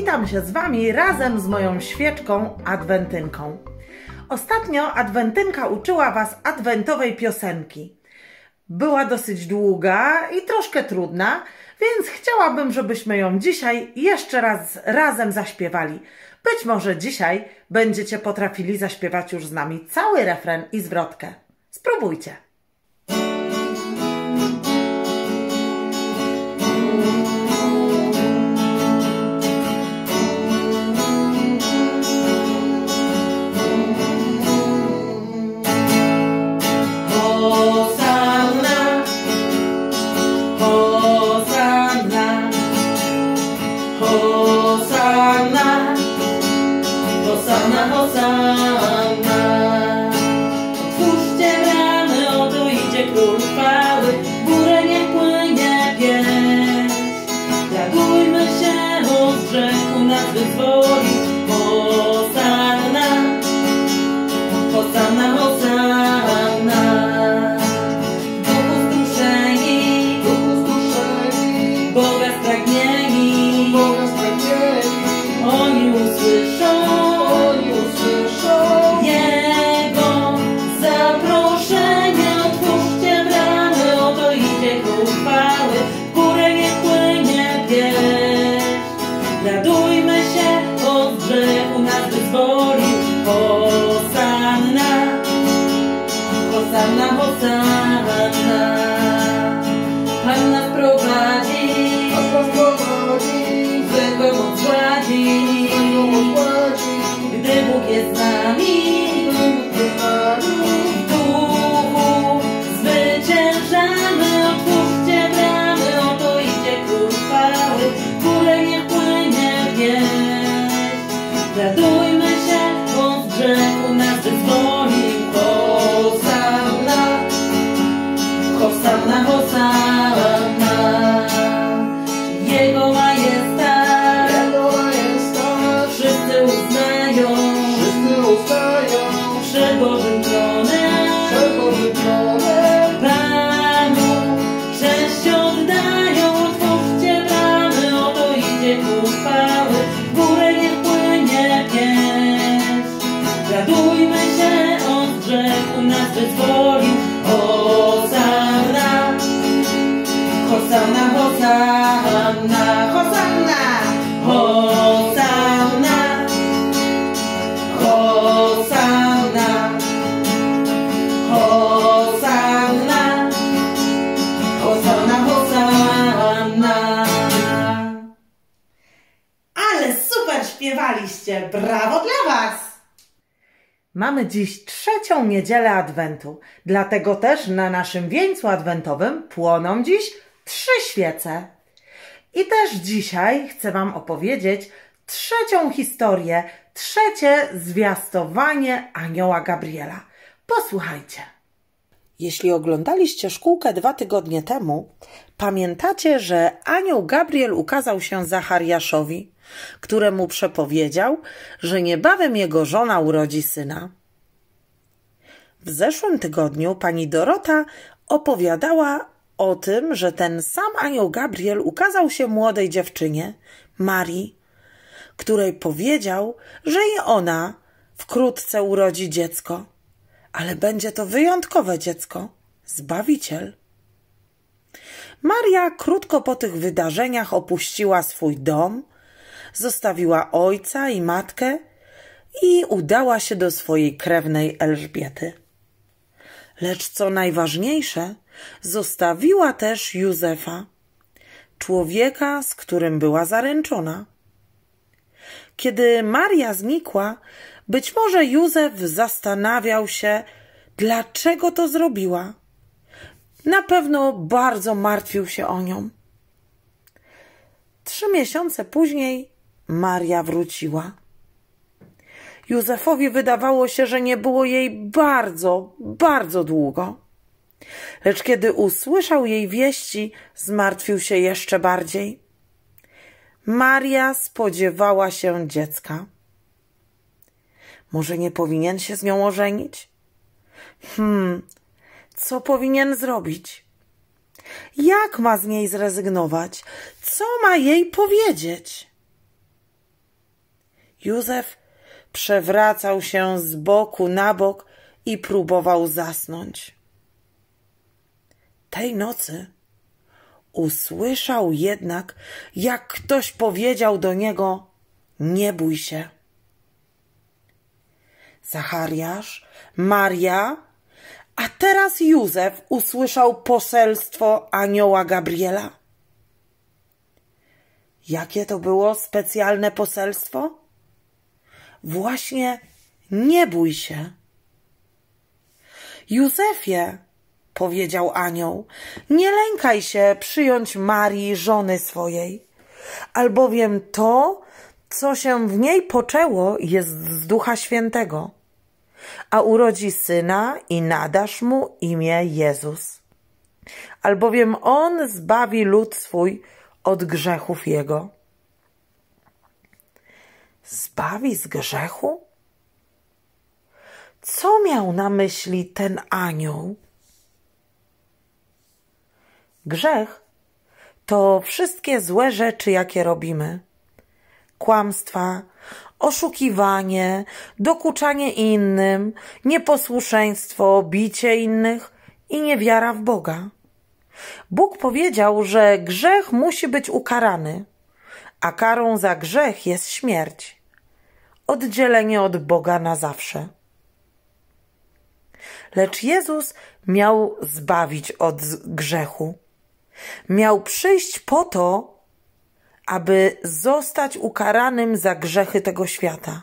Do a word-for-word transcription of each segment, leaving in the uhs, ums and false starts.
witam się z Wami razem z moją świeczką adwentynką. Ostatnio adwentynka uczyła Was adwentowej piosenki. Była dosyć długa i troszkę trudna, więc chciałabym, żebyśmy ją dzisiaj jeszcze raz razem zaśpiewali. Być może dzisiaj będziecie potrafili zaśpiewać już z nami cały refren i zwrotkę. Spróbujcie. Hosanna, Hosanna, Hosanna. Otwórzcie bramy, oto idzie Król chwały, w górę niech płynie pieśń. Radujmy się, bo z grzechu nas wyzwoli. Hosanna, Hosanna, Hosanna. Duchu skruszeni, Boga spragnieni, Oni usłyszą, oni usłyszą Jego zaproszenie. Otwórzcie bramy, oto idzie Król chwały, w górę niech płynie pieśń. Radujmy się, od grzechu nas wyzwolił. Hosanna, Hosanna, Hosanna. Pan nas prowadzi, złego moc gładzi. Gdy Bóg jest z nami, w duchu zwyciężamy. Otwórzcie bramy, oto idzie Król chwały, w górę niech płynie pieśń. Radujmy się, on z grzechu nas wyzwolił. Hosanna, Hosanna, Hosanna. Jego majestat, Jego majestat wszyscy uznają, wszyscy uznają przed Bożym tronem, przed Bożym tronem. Panu cześć oddają. Otwórzcie bramy, oto idzie Król chwały, w górę niech płynie pieśń. Radujmy się, on z grzechu nas wyzwolił. Hosanna, Hosanna, Hosanna, Hosanna, Hosanna, Hosanna, Hosanna, Hosanna, Hosanna. Ale super śpiewaliście! Brawo dla Was! Mamy dziś trzecią niedzielę Adwentu, dlatego też na naszym wieńcu adwentowym płoną dziś trzy świece. I też dzisiaj chcę Wam opowiedzieć trzecią historię, trzecie zwiastowanie anioła Gabriela. Posłuchajcie. Jeśli oglądaliście szkółkę dwa tygodnie temu, pamiętacie, że anioł Gabriel ukazał się Zachariaszowi, któremu przepowiedział, że niebawem jego żona urodzi syna. W zeszłym tygodniu pani Dorota opowiadała o tym, że ten sam anioł Gabriel ukazał się młodej dziewczynie, Marii, której powiedział, że i ona wkrótce urodzi dziecko, ale będzie to wyjątkowe dziecko, Zbawiciel. Maria krótko po tych wydarzeniach opuściła swój dom, zostawiła ojca i matkę i udała się do swojej krewnej Elżbiety. Lecz co najważniejsze, zostawiła też Józefa, człowieka, z którym była zaręczona. Kiedy Maria znikła, być może Józef zastanawiał się, dlaczego to zrobiła. Na pewno bardzo martwił się o nią. Trzy miesiące później Maria wróciła. Józefowi wydawało się, że nie było jej bardzo, bardzo długo. Lecz kiedy usłyszał jej wieści, zmartwił się jeszcze bardziej. Maria spodziewała się dziecka. Może nie powinien się z nią ożenić? Hmm, co powinien zrobić? Jak ma z niej zrezygnować? Co ma jej powiedzieć? Józef przewracał się z boku na bok i próbował zasnąć. Tej nocy usłyszał jednak, jak ktoś powiedział do niego: nie bój się. Zachariasz, Maria, a teraz Józef usłyszał poselstwo anioła Gabriela. Jakie to było specjalne poselstwo? Właśnie nie bój się. Józefie, powiedział anioł, nie lękaj się przyjąć Marii, żony swojej, albowiem to, co się w niej poczęło, jest z Ducha Świętego, a urodzi syna i nadasz mu imię Jezus, albowiem on zbawi lud swój od grzechów jego. Zbawi z grzechu? Co miał na myśli ten anioł? Grzech to wszystkie złe rzeczy, jakie robimy. Kłamstwa, oszukiwanie, dokuczanie innym, nieposłuszeństwo, bicie innych i niewiara w Boga. Bóg powiedział, że grzech musi być ukarany, a karą za grzech jest śmierć, oddzielenie od Boga na zawsze. Lecz Jezus miał zbawić od grzechu. Miał przyjść po to, aby zostać ukaranym za grzechy tego świata.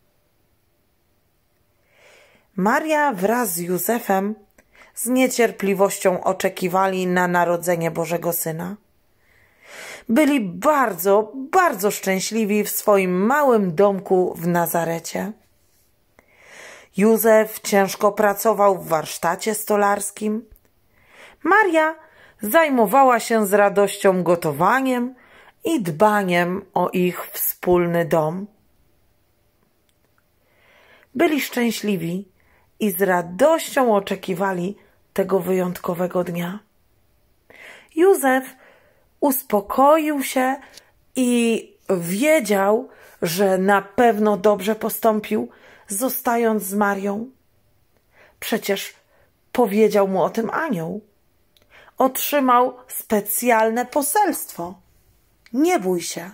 Maria wraz z Józefem z niecierpliwością oczekiwali na narodzenie Bożego Syna. Byli bardzo, bardzo szczęśliwi w swoim małym domku w Nazarecie. Józef ciężko pracował w warsztacie stolarskim. Maria zajmowała się z radością gotowaniem i dbaniem o ich wspólny dom. Byli szczęśliwi i z radością oczekiwali tego wyjątkowego dnia. Józef uspokoił się i wiedział, że na pewno dobrze postąpił, zostając z Marią. Przecież powiedział mu o tym anioł. Otrzymał specjalne poselstwo. Nie bój się.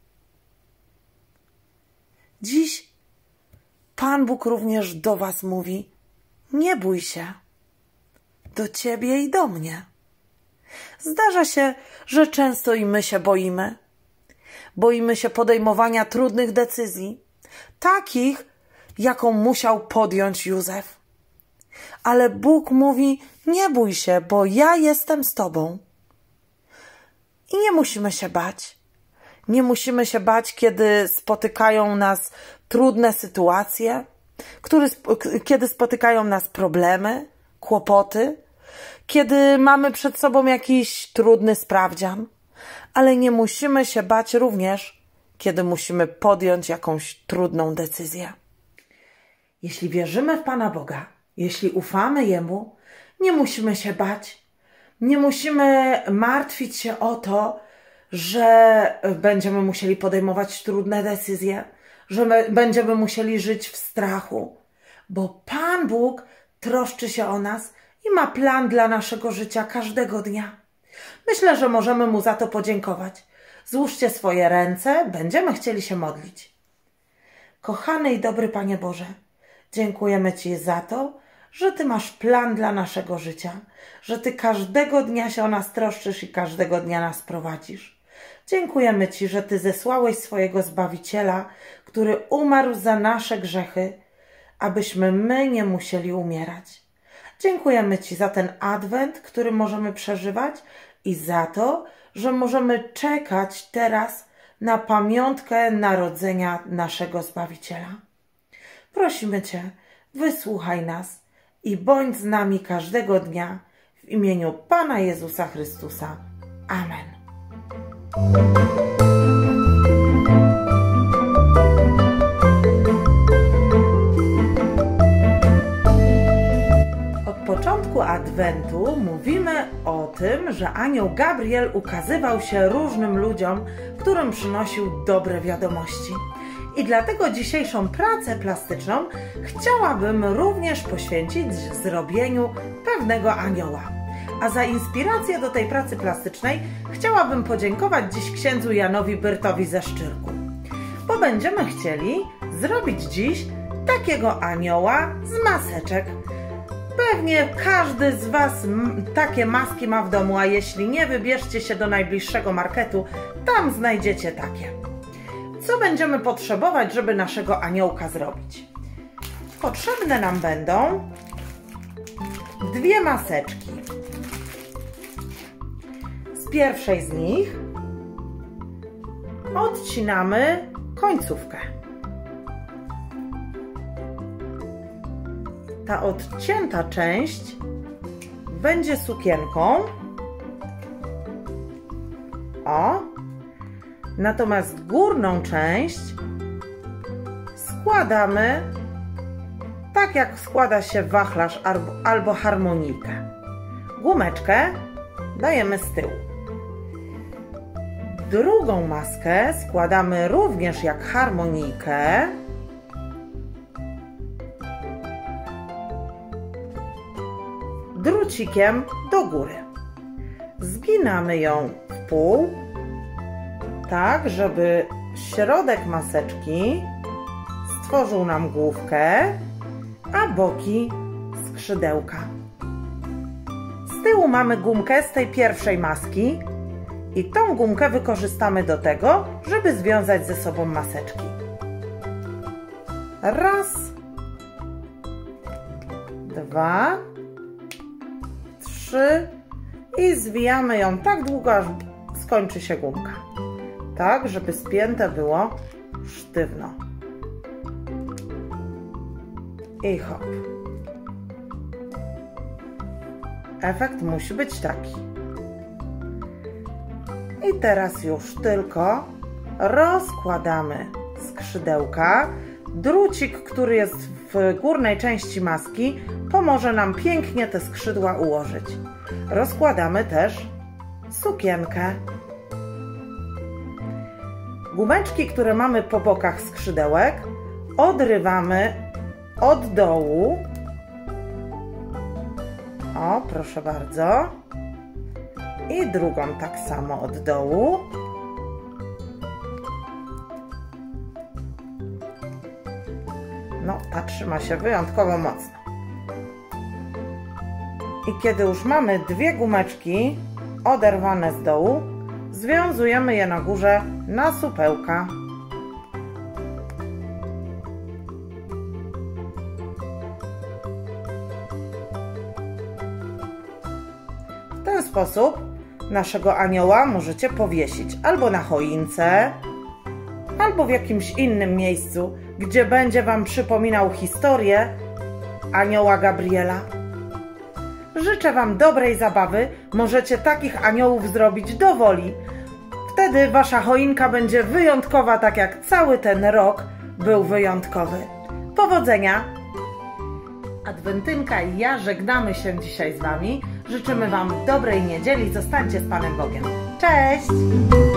Dziś Pan Bóg również do was mówi: nie bój się. Do ciebie i do mnie. Zdarza się, że często i my się boimy. Boimy się podejmowania trudnych decyzji, takich, jaką musiał podjąć Józef. Ale Bóg mówi: nie bój się, bo ja jestem z tobą. I nie musimy się bać. Nie musimy się bać, kiedy spotykają nas trudne sytuacje, który, kiedy spotykają nas problemy, kłopoty, kiedy mamy przed sobą jakiś trudny sprawdzian. Ale nie musimy się bać również, kiedy musimy podjąć jakąś trudną decyzję. Jeśli wierzymy w Pana Boga, jeśli ufamy Jemu, nie musimy się bać. Nie musimy martwić się o to, że będziemy musieli podejmować trudne decyzje, że będziemy musieli żyć w strachu, bo Pan Bóg troszczy się o nas i ma plan dla naszego życia każdego dnia. Myślę, że możemy Mu za to podziękować. Złóżcie swoje ręce, będziemy chcieli się modlić. Kochany i dobry Panie Boże, dziękujemy Ci za to, że Ty masz plan dla naszego życia, że Ty każdego dnia się o nas troszczysz i każdego dnia nas prowadzisz. Dziękujemy Ci, że Ty zesłałeś swojego Zbawiciela, który umarł za nasze grzechy, abyśmy my nie musieli umierać. Dziękujemy Ci za ten adwent, który możemy przeżywać i za to, że możemy czekać teraz na pamiątkę narodzenia naszego Zbawiciela. Prosimy Cię, wysłuchaj nas i bądź z nami każdego dnia w imieniu Pana Jezusa Chrystusa. Amen. Od początku Adwentu mówimy o tym, że anioł Gabriel ukazywał się różnym ludziom, którym przynosił dobre wiadomości. I dlatego dzisiejszą pracę plastyczną chciałabym również poświęcić zrobieniu pewnego anioła. A za inspirację do tej pracy plastycznej chciałabym podziękować dziś księdzu Janowi Byrtowi ze Szczyrku, bo będziemy chcieli zrobić dziś takiego anioła z maseczek. Pewnie każdy z Was takie maski ma w domu, a jeśli nie, wybierzcie się do najbliższego marketu, tam znajdziecie takie. Co będziemy potrzebować, żeby naszego aniołka zrobić? Potrzebne nam będą dwie maseczki. Z pierwszej z nich odcinamy końcówkę. Ta odcięta część będzie sukienką. O! Natomiast górną część składamy tak, jak składa się wachlarz albo, albo harmonijkę. Gumeczkę dajemy z tyłu. Drugą maskę składamy również jak harmonijkę. Drucikiem do góry. Zginamy ją w pół, tak żeby środek maseczki stworzył nam główkę, a boki skrzydełka. Z tyłu mamy gumkę z tej pierwszej maski i tą gumkę wykorzystamy do tego, żeby związać ze sobą maseczki. Raz, dwa, trzy i zwijamy ją tak długo, aż skończy się gumka. Tak, żeby spięte było sztywno. I hop. Efekt musi być taki. I teraz już tylko rozkładamy skrzydełka. Drucik, który jest w górnej części maski, pomoże nam pięknie te skrzydła ułożyć. Rozkładamy też sukienkę. Gumeczki, które mamy po bokach skrzydełek, odrywamy od dołu. O, proszę bardzo. I drugą tak samo od dołu. No, ta trzyma się wyjątkowo mocno. I kiedy już mamy dwie gumeczki oderwane z dołu, związujemy je na górze na supełka. W ten sposób naszego anioła możecie powiesić albo na choince, albo w jakimś innym miejscu, gdzie będzie Wam przypominał historię anioła Gabriela. Życzę Wam dobrej zabawy. Możecie takich aniołów zrobić do woli. Wtedy Wasza choinka będzie wyjątkowa, tak jak cały ten rok był wyjątkowy. Powodzenia! Adwentynka i ja żegnamy się dzisiaj z Wami. Życzymy Wam dobrej niedzieli. Zostańcie z Panem Bogiem. Cześć!